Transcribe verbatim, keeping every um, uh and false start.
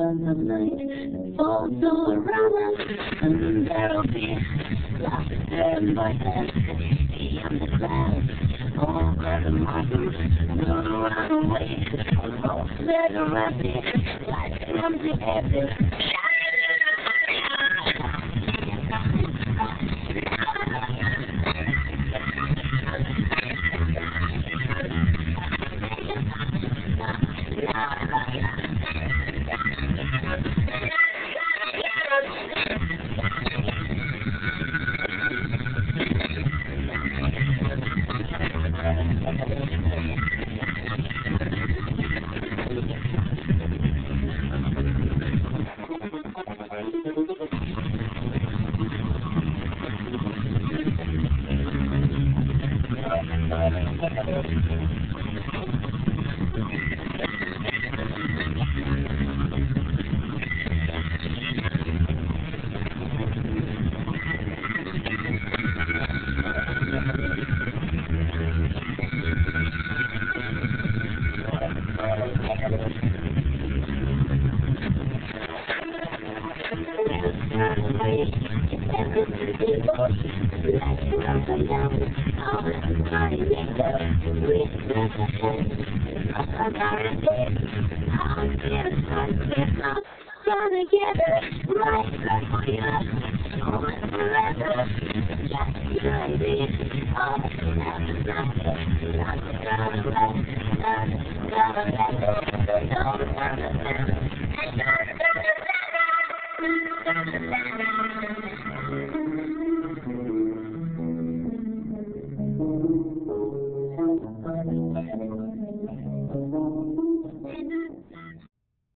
of the night falls all around us, and then there'll be lost and voices beyond the clouds. All grab the monsters, don't run away. All fled around me, like empty heaven. Thank you.